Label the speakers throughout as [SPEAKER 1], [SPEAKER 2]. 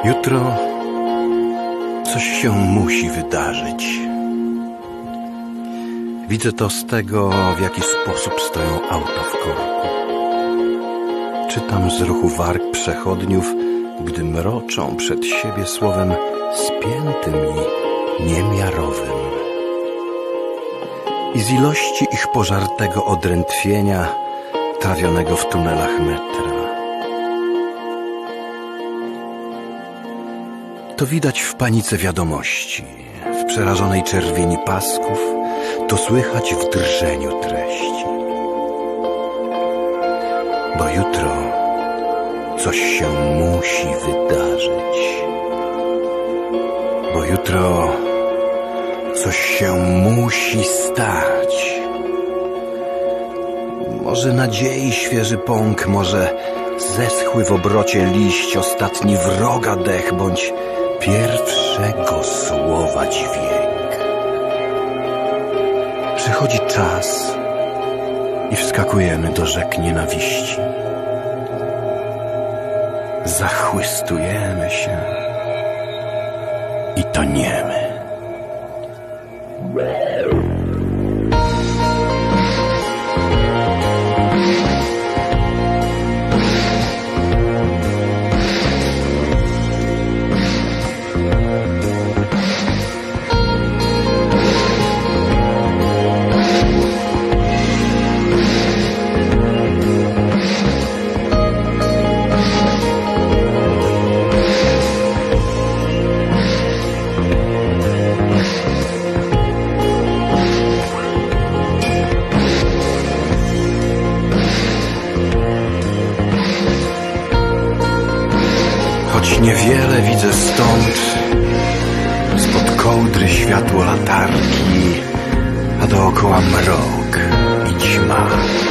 [SPEAKER 1] Jutro coś się musi wydarzyć. Widzę to z tego, w jaki sposób stoją auta w korku. Czytam z ruchu warg przechodniów, gdy mroczą przed siebie słowem spiętym i niemiarowym. I z ilości ich pożartego odrętwienia trawionego w tunelach metra. To widać w panice wiadomości, w przerażonej czerwieni pasków, to słychać w drżeniu treści. Bo jutro coś się musi wydarzyć. Bo jutro coś się musi stać. Może nadziei świeży pąk, może zeschły w obrocie liść, ostatni wroga dech, bądź pierwszego słowa dźwięk. Przychodzi czas i wskakujemy do rzek nienawiści. Zachłystujemy się i toniemy. Choć niewiele widzę stąd, spod kołdry światło latarki, a dookoła mrok i ćma.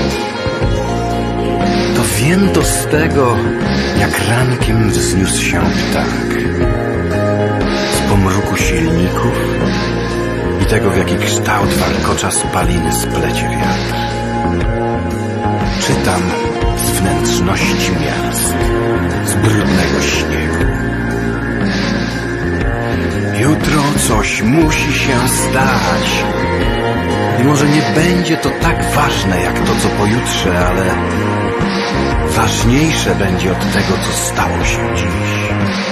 [SPEAKER 1] To wiem to z tego, jak rankiem wzniósł się ptak. Z pomruku silników i tego, w jaki kształt warkocza spaliny splecie wiatr. Czytam z wnętrzności miast, z brudnego śniegu. Jutro coś musi się stać. I może nie będzie to tak ważne jak to, co pojutrze, ale ważniejsze będzie od tego, co stało się dziś.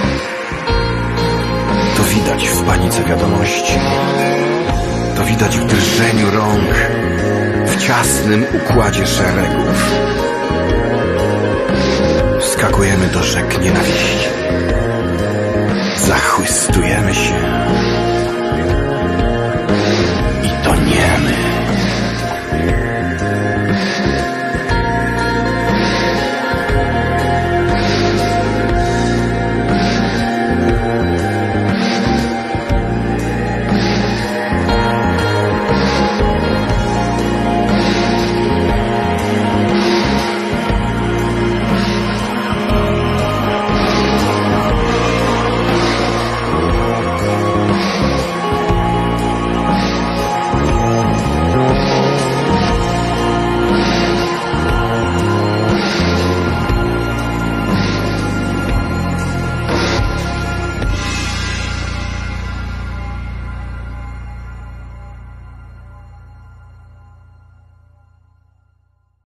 [SPEAKER 1] To widać w panice wiadomości. To widać w drżeniu rąk, w ciasnym układzie szeregów. Wskakujemy do rzek nienawiści. Zachłystujemy się